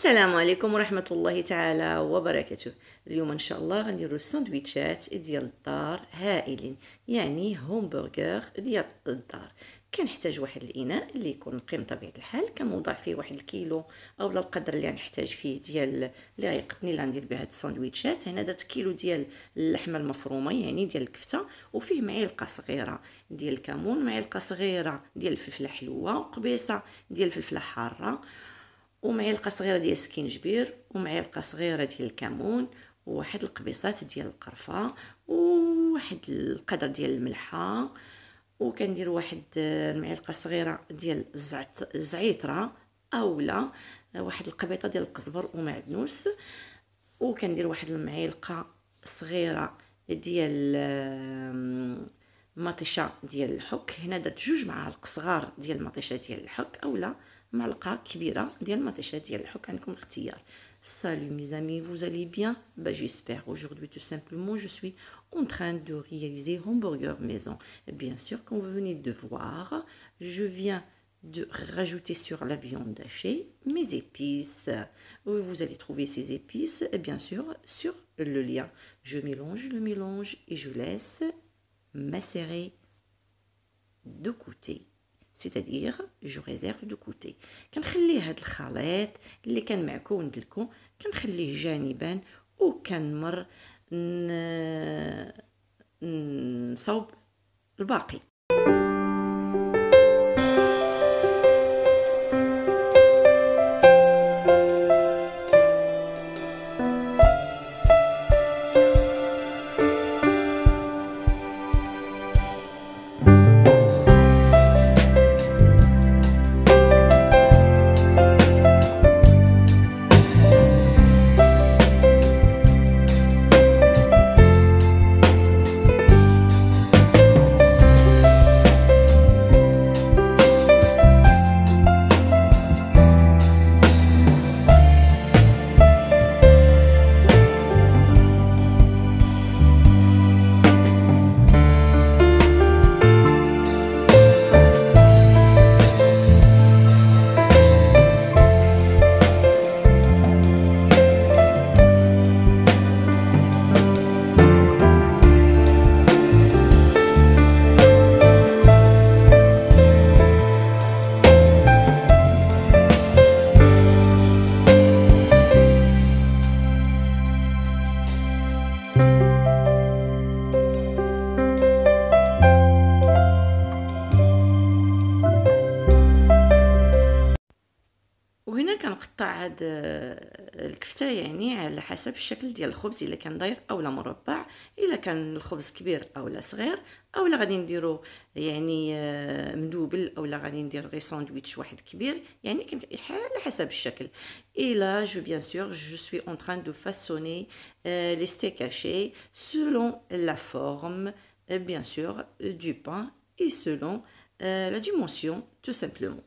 السلام عليكم ورحمة الله تعالى وبركاته. اليوم ان شاء الله غنديروا الساندويتشات ديال الدار هائلين، يعني همبرغر ديال الدار. كنحتاج واحد الاناء اللي يكون نقي بطبيعه الحال، كنوضع فيه واحد الكيلو اولا القدر اللي غنحتاج فيه ديال اللي غيقدني اللي غندير به هاد الساندويتشات. هنا درت كيلو ديال اللحمه المفرومه يعني ديال الكفته، وفيه معلقه صغيره ديال الكمون، معلقه صغيره ديال الفلفله حلوه، وقبيصه ديال الفلفله حاره، ومعلقه صغيره ديال السكينجبير، ومعلقه صغيره ديال الكمون، وواحد القبيصات ديال القرفه، وواحد القدر ديال الملحه، وكندير واحد المعلقه صغيره ديال الزعتره اولا واحد القبيطه ديال القزبر ومعدنوس، وكندير واحد المعلقه صغيره ديال مطيشه ديال الحك. هنا درت 2 معالق صغار ديال المطيشه ديال الحك اولا معلقه كبيره ديال المطيشه ديال الحك، عندكم الاختيار. Salut mes amis, vous allez bien? J'espère. Aujourd'hui tout simplement je suis en train de réaliser hamburger maison. Bien sûr, comme vous venez de voir, je viens de rajouter sur la viande hachée mes épices. Vous allez trouver ces épices bien sûr sur le lien. Je mélange le mélange et je laisse macérer de côté. C'est-à-dire je réserve de côté. كنخلي هاد الخليط اللي كان معكون لكم كنخليه جانبا، وكنمر نصاوب الباقي. وهنا كنقطع هاد الكفته يعني على حسب الشكل ديال الخبز، الا كان داير اولا مربع، الا كان الخبز كبير اولا صغير، اولا غادي نديرو يعني مدوبل، اولا غادي ندير غير ساندويتش واحد كبير، يعني على حسب الشكل. الا جو بيان سور جو سوي اون تران دو فاسوني لي ستيك هاشي selon la forme bien sûr du pain et selon la dimension tout simplement.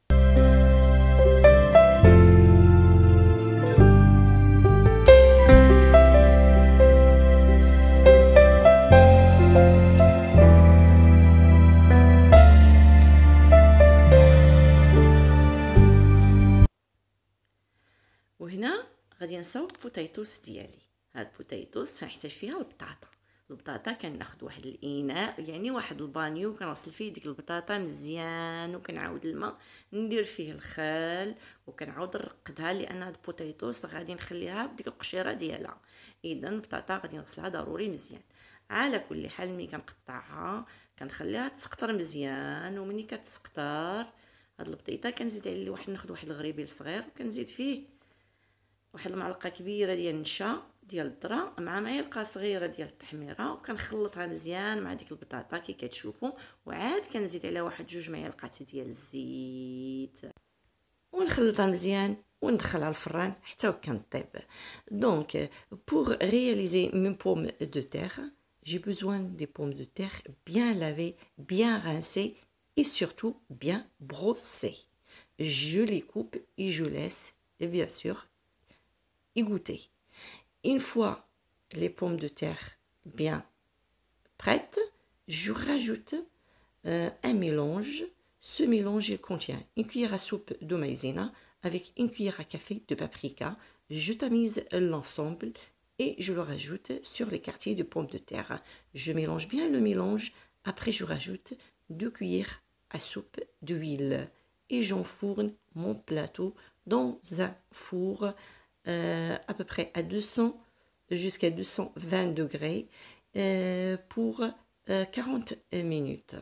وهنا غادي نصاوب بوتيتوس ديالي. هاد البوتيتوس غنحتاج فيها البطاطا كناخذ واحد الاناء يعني واحد البانيو، كنغسل فيه ديك البطاطا مزيان، وكنعاود الماء ندير فيه الخل، وكنعاود نرقدها لان هاد البوتيتوس غادي نخليها بديك القشيره ديالها. اذا البطاطا غادي نغسلها ضروري مزيان. على كل حال ملي كنقطعها كنخليها تسقطر مزيان، ومني كتسقطر هاد البطيطه كنزيد عليه ناخذ واحد الغريبيل صغير، وكنزيد فيه واحد المعلقه كبيره ديال النشا ديال الذره مع معلقه صغيره ديال التحميره، وكنخلطها مزيان مع ديك البطاطا كي كتشوفوا، وعاد كنزيد عليها واحد 2 معالق ديال الزيت ونخلطها مزيان وندخلها الفران حتى كنطيب. دونك pour réaliser mes pommes de terre, j'ai besoin des pommes de terre bien lavées, bien rincées et surtout bien brossées. Je les coupe et je laisse bien sûr égoutter. Une fois les pommes de terre bien prêtes, je rajoute un mélange. Ce mélange il contient une cuillère à soupe de maïzena, avec une cuillère à café de paprika. Je tamise l'ensemble et je le rajoute sur les quartiers de pommes de terre. Je mélange bien le mélange. Après, je rajoute 2 cuillères à soupe d'huile et j'enfourne mon plateau dans un four à peu près à 200 jusqu'à 220 degrés pour 40 minutes.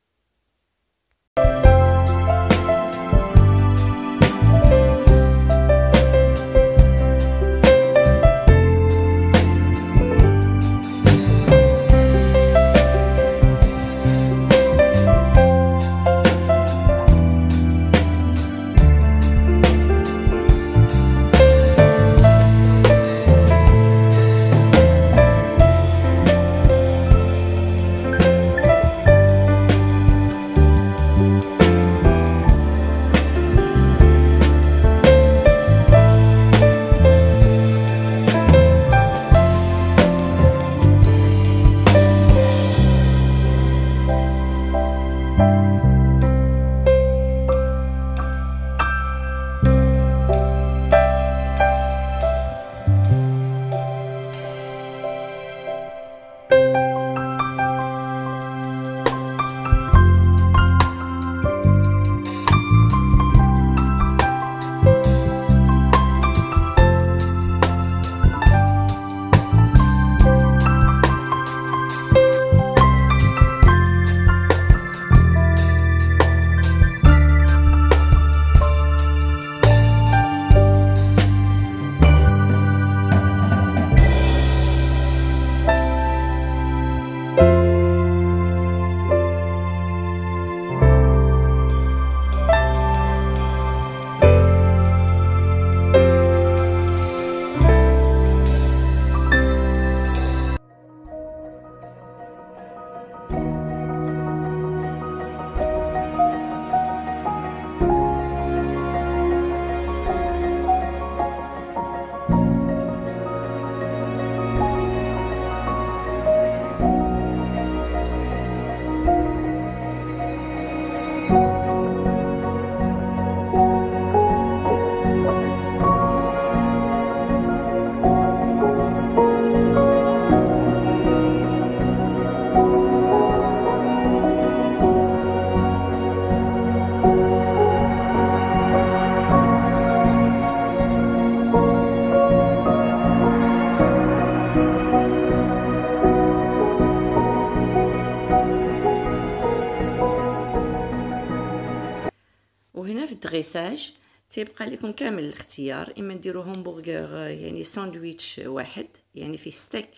وهنا في الدغيساج تيبقى لكم كامل الاختيار، اما ديروا همبرغر يعني ساندويتش واحد يعني فيه ستيك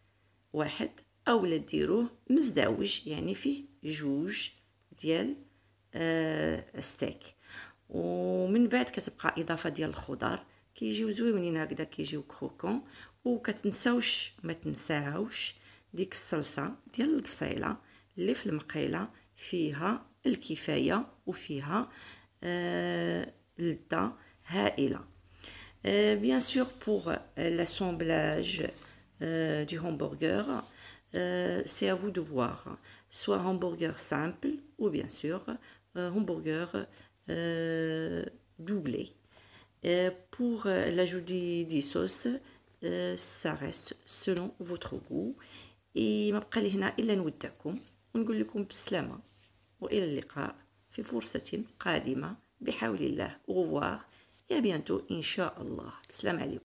واحد، اولا ديروه مزدوج يعني فيه جوج ديال ستيك. ومن بعد كتبقى اضافه ديال الخضر كيجيو زويونين هكذا، كيجيو كروكون. وكتنساوش ما تنساوش ديك الصلصه ديال البصيله اللي في المقيله فيها الكفايه وفيها لذة هائلة. Bien sûr, pour l'assemblage du hamburger, c'est à vous de voir. Soit hamburger simple ou bien sûr hamburger doublé. Pour l'ajout des sauces, ça reste selon votre goût. Et ما بقى لي هنا إلا نودعكم ونقول لكم بالسلامة وإلى اللقاء في فرصة قادمة بحول الله. au revoir et à bientôt إن شاء الله. بسلام عليكم.